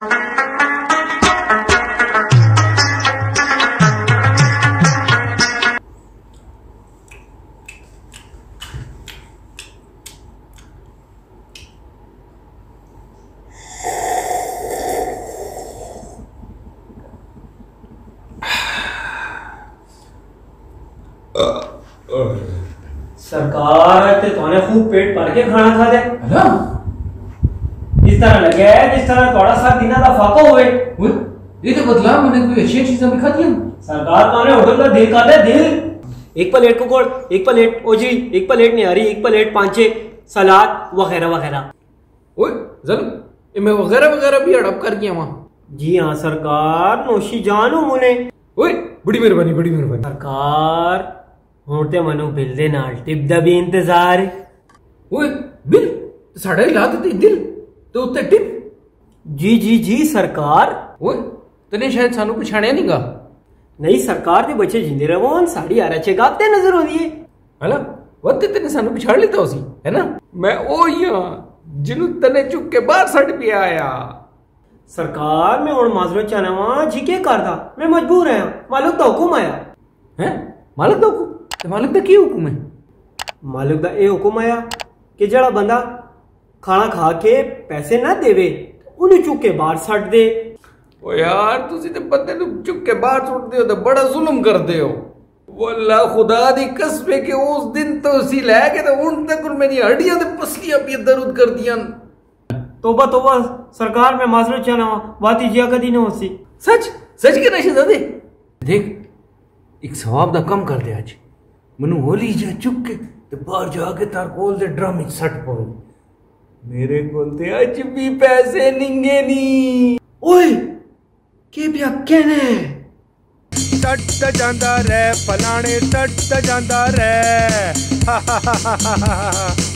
सरकार तोने खूब पेट भर के खाना खा दे है इस तरह लगे जिस तरह थोड़ा सा दिन का फाका हुए ये तो बदला मैंने कोई अच्छी चीजें भी खा दी सरकार तोने होटल का दिल का दे दिल एक प्लेट कुकुड़ एक प्लेट ओजी एक प्लेट निहारी एक प्लेट पांचे सलाद वगैरह वगैरह ओए जल मैं वगैरह वगैरह भी हड़प कर गया वहां जी हाँ सरकार नौशी जानू मुने ओए बड़ी मेहरबानी सरकार होते मनु बिल दे नाल टिप दा भी इंतजार ओए बिल साढ़े ला देती दिल तो उत्ते टिप जी सरकार ओए तने शायद सानू पछाणया नहींगा नहीं सरकार दे बच्चे जिंदे रहोन साड़ी आ रचे गाते नजर हो दिए हला वत्ते तने सानू पछाड़ लेता उसी है ना मैं ओ या जिनु तने चुक के बाहर सट पे आया सरकार मैं हुण माजरत चाहना जी के करदा मैं मजबूर है मालिक दा हुक्म आया हैं मालिक दा हुक्म ते मालिक दा की हुक्म है मालिक दा ए हुक्म आया कि जड़ा बंदा खाना खा के पैसे ना देवे उन्हें चुक के बाहर सट दे ओ यार तुसी ते बंदे नु चुक के बाहर सुट दे हो तो बड़ा जुल्म करदे हो वल्ला खुदा दी कसम के उस दिन तो उसी ले के तो उन तक मेरी हड्डियां ते पसलियां भी दर्द कर दियां तोबा तोबा सरकार में माजरत चाहना बात जिया कदी न होसी सच के नशे दे देख एक सवाब दा कम कर दे आज मनु होली जा चुक के ते बाहर जाके तार कोल दे ड्रम विच सट पवे मेरे कोल ते आज भी पैसे निंगे नी ओए के बिया कहने सट जांदा रे फलाने सट जांदा रे